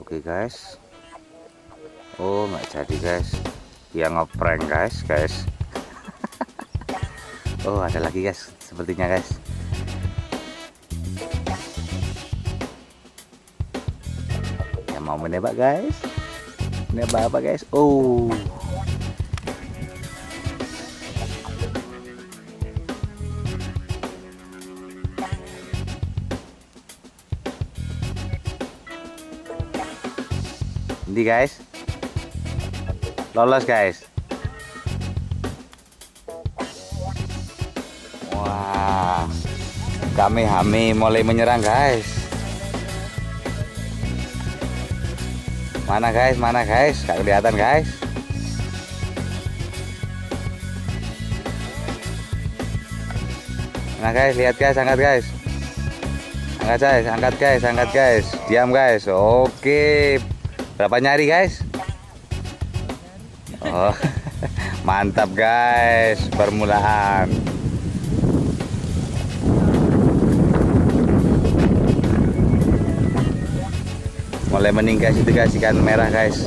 Oke guys. Oh nggak jadi guys, dia ngeprank guys. Oh ada lagi guys, sepertinya guys. Yang mau menembak guys, menembak apa guys? Oh ini guys, lolos guys. Wah, kami mulai menyerang guys. Mana guys, gak kelihatan guys. Nah guys, lihat guys, angkat guys. Angkat guys. Diam guys. Oke. Berapa nyari guys? Oh, mantap guys, permulaan. Mulai meningkat itu guys, ikan merah guys.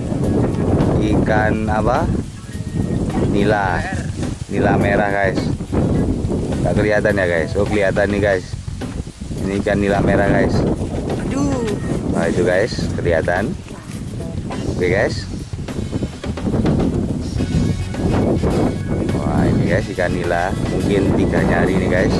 Ikan apa? Nila merah guys. Gak kelihatan ya guys? Oh kelihatan nih guys. Ini ikan nila merah guys. Nah itu guys, kelihatan. Oke guys. Wah ini guys ikan nila, mungkin 3 nyari nih guys.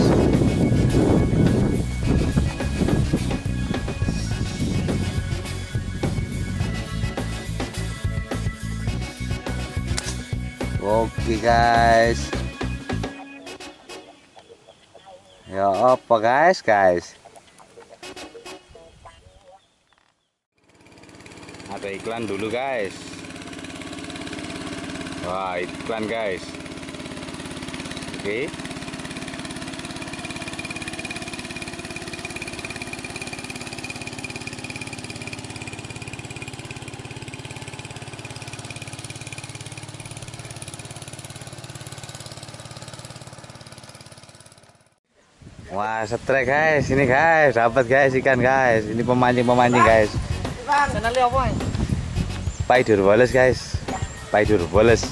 Oke guys. Ya apa guys? Ada iklan dulu guys. Wah iklan guys. Oke. Wah setrek guys, ini guys, dapat guys ikan guys. Ini pemancing guys. Channelnya apa ya? Paidur Wallace guys. Paidur.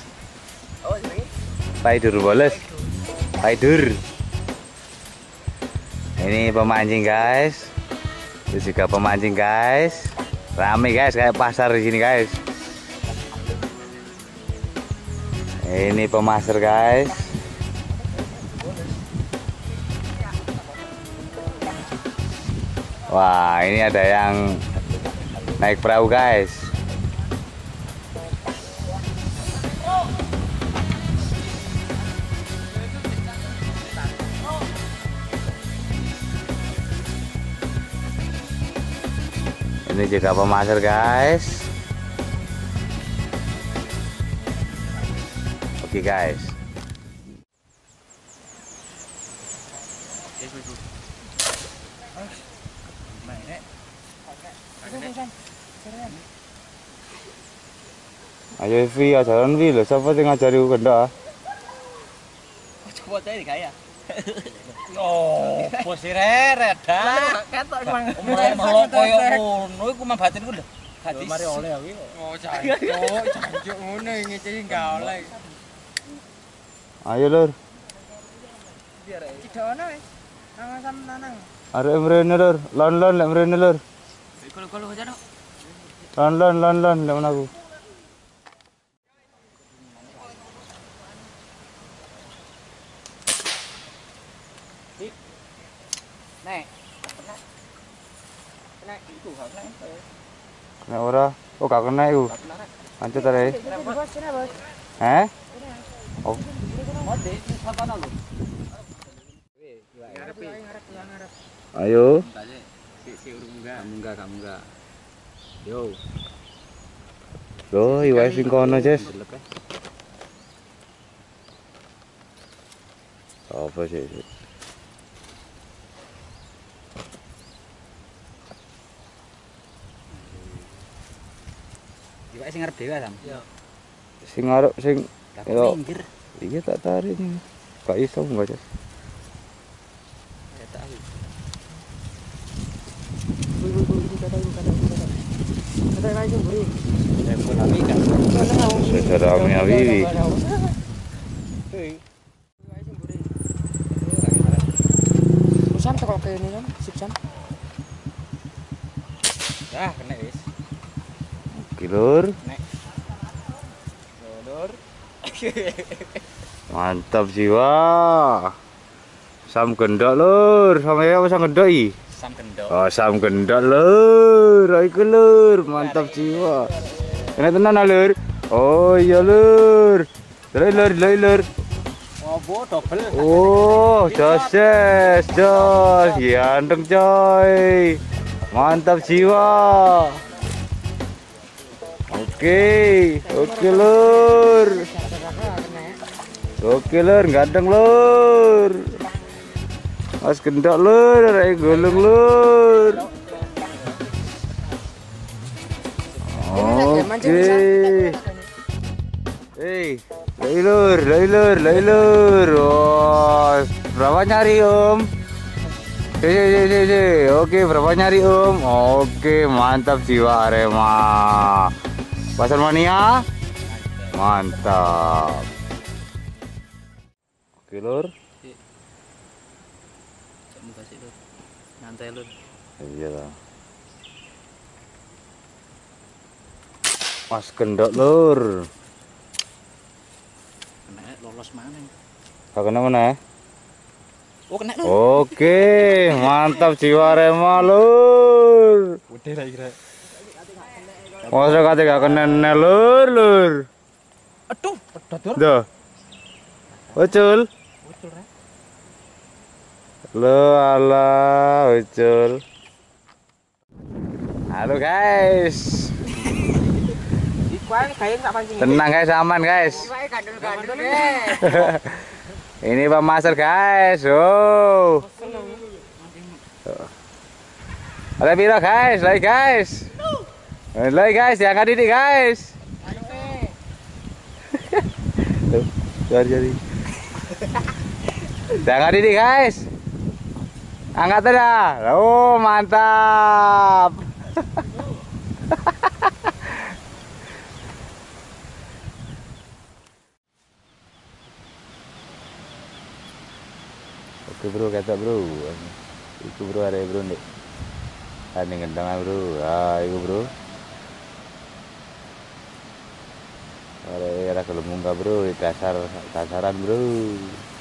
Ini pemancing guys. Itu juga pemancing guys. Rame guys kayak pasar di sini guys. Ini pemasar guys. Wah, ini ada yang naik perahu guys. Ini juga pemasar guys. Oke guys. Ayo Vi, ajaran Vi lho, siapa yang ngajari kendok? Coba tadi kaya. Oh, posisi reret dah. Ketok mang. Mau koyo ngono iku mah batinku lho. Hati mari oleh aku. Oh, jancuk ngono ngeceki enggak oleh. Ayo lur. Cidono wis. Nang sam nanang. Arek mrene lur, lon lek mrene lur. Kolo aja no. Lon lek aku. Nek iku gak kena. Nek ora, oh gak kena iku. Lanjut ae. Heh? Oh. Ayo. Munggah. Yo. Loh, iwak sing kono, Ces. Apa sih? Iwak sing ngarep dhewe, Sam. Iya. Sing ngarep sing yo. Iya tak tarik nih. Gak iso enggak, Ces. Saudara Ami Awiwi. Usam tekok ke ini, Sam. Ya, kena wis. Oke, Lur. Nek. Lur. Mantap jiwa. Sam gendok, Lur. Sama ya sam gendok i. Sam gendok. Oh, sam gendok, Lur. Iku, Lur. Mantap jiwa. Kena tenan, Lur. Oh, iya, Lur. Lur. Oh, double. Oh, jos. Ganteng, coy. Mantap jiwa. Oke, Lur. Oke, Lur, ganteng, Lur. Mas gendok, Lur, rai gulung, Lur. Oke. Lei, Lur. Oh, berapa nyari, Om? Oke, berapa nyari, Om? Oke, mantap jiwa Arema. Pasar Mania? Mantap. Oke, Lur. Nyantai, Lur. Iya lah. Mas gendok, Lur. Kena lolos mana? Kau kena mana ya? Oh, kena, Lur. Oke, mantap jiwa Arema, Lur. Udah lah kira. Masa kata gak kena, Lur. Aduh, pedot, Lur. Duh. Ucul. Ucul, Rek. Lo ala Ucul. Halo guys. Ikuan kayak tak pancing. Tenang guys, aman guys. Ikuan gandul-gandul, guys. Ini Pak Master guys. Oh. Ada piro guys? Lagi guys. Lagi guys, diangkat ini guys. Tuh, jadi. Diangkat ini guys. Angkat dah. Oh, mantap. Oke bro, kata bro. Iku bro, ada bro nih. Ada gendang bro. Ah, iku bro. Ada gelembung bro, di dasaran bro.